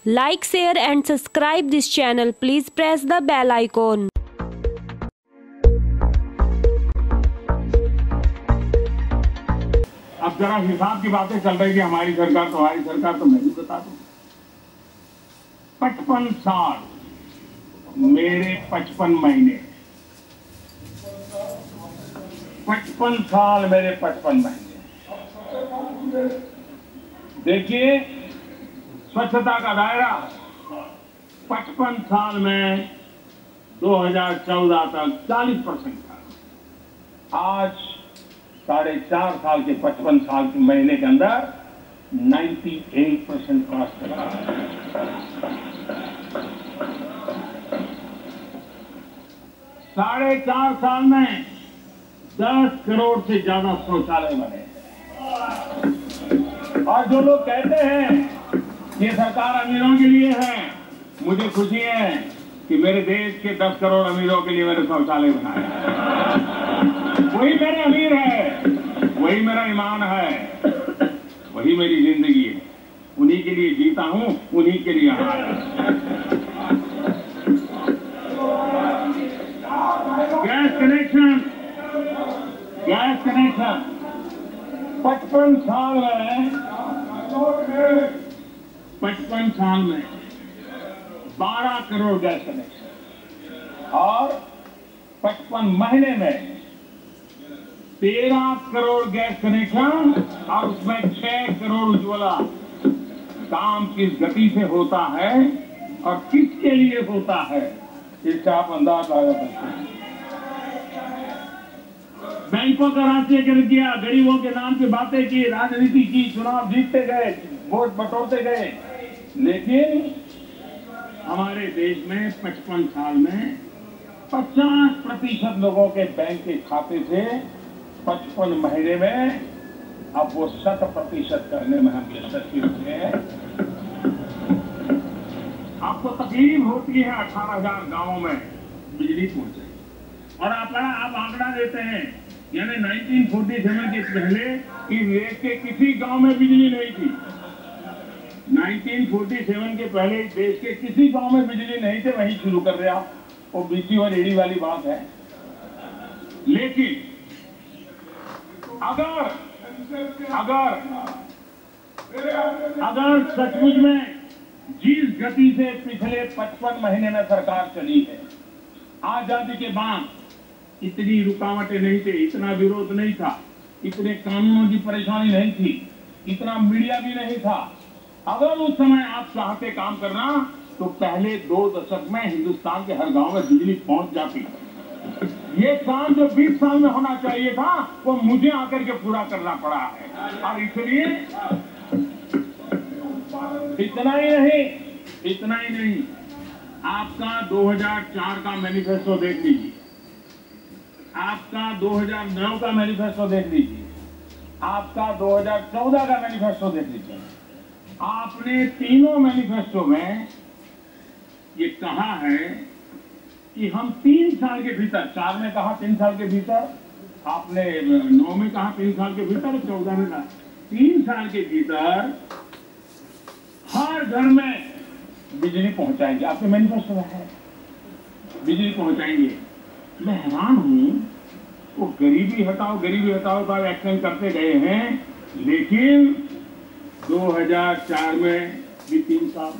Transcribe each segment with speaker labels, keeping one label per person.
Speaker 1: Like, share and subscribe this channel. Please press the bell icon.
Speaker 2: अब जरा हिसाब की बातें चल रही थी, हमारी सरकार तुम्हारी सरकार, तो मैं भी बता दूं। 55 साल मेरे 55 महीने, 55 साल मेरे 55 महीने। देखिए स्वच्छता का दायरा 55 साल में 2014 तक 40% था। आज 4.5 साल के 55 साल के महीने के अंदर 98% क्रॉस कर रहा है। 4.5 साल में 10 करोड़ से ज्यादा शौचालय बने। और जो लोग कहते हैं ये सरकार अमीरों के लिए है, मुझे खुशी है कि मेरे देश के 10 करोड़ अमीरों के लिए मैंने शौचालय बनाया। वही मेरे अमीर है, वही मेरा ईमान है, वही मेरी जिंदगी है। उन्हीं के लिए जीता हूं, उन्हीं के लिए आया। गैस कनेक्शन 55 साल में 12 करोड़ गैस कनेक्शन और 55 महीने में 13 करोड़ गैस कनेक्शन और उसमें 6 करोड़ उज्ज्वला। काम किस गति से होता है और किसके लिए होता है, इसका आप अंदाज लगा सकते हैं। बैंकों का राष्ट्रीयकरण किया, गरीबों के नाम पे बातें की, राजनीति की, चुनाव जीतते गए, वोट बटोरते गए, लेकिन हमारे देश में 55 साल में 50% लोगों के बैंक के खाते से 55 महीने में अब वो 100% करने में हम यशस्वी हुए हैं। आपको तकलीफ होती है 18,000 गांवों में बिजली पहुंचे, और आप आंकड़ा देते हैं, यानी 1947 के पहले इस देश के किसी गांव में बिजली नहीं थी। 1947 के पहले देश के किसी गांव में बिजली नहीं थे, वहीं शुरू कर रहे आप। वो बीसी और एडी वाली बात है। लेकिन अगर सचमुच में जिस गति से पिछले 55 महीने में सरकार चली है, आजादी के बाद इतनी रुकावटें नहीं थे, इतना विरोध नहीं था, इतने कानूनों की परेशानी नहीं थी, इतना मीडिया भी नहीं था। अगर उस समय आप चाहते काम करना तो पहले 2 दशक में हिंदुस्तान के हर गांव में बिजली पहुंच जाती। ये काम जो 20 साल में होना चाहिए था, वो मुझे आकर के पूरा करना पड़ा है। और इसलिए इतना ही नहीं, आपका 2004 का मैनिफेस्टो देख लीजिए, आपका 2009 का मैनिफेस्टो देख लीजिए, आपका 2014 का मैनिफेस्टो देख लीजिए। आपने तीनों मैनिफेस्टो में ये कहा है कि हम 3 साल के भीतर, 4 में कहा 3 साल के भीतर, आपने 9 में कहा 3 साल के भीतर, 14 में कहा 3 साल के भीतर हर घर में बिजली पहुंचाएंगे। आपके मैनिफेस्टो में है बिजली पहुंचाएंगे। मैं हैरान हूं, वो गरीबी हटाओ का एक्शन करते गए हैं, लेकिन 2004 में भी 3 साल,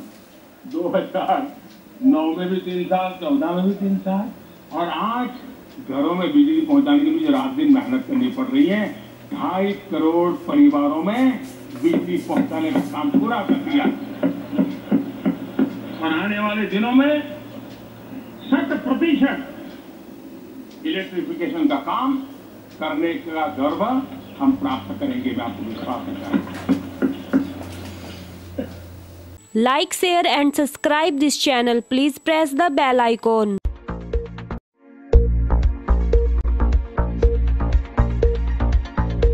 Speaker 2: 2009 में भी 3 साल, 14 में भी 3 साल, और आज घरों में बिजली पहुंचाने के लिए मुझे रात दिन मेहनत करनी पड़ रही है। 2.5 करोड़ परिवारों में बिजली पहुंचाने का काम पूरा कर दिया, और आने वाले दिनों में 100% इलेक्ट्रिफिकेशन का काम करने का गर्व हम प्राप्त करेंगे। मैं आपको विश्वास करता हूं।
Speaker 1: Like, share and subscribe this channel. Please press the bell icon.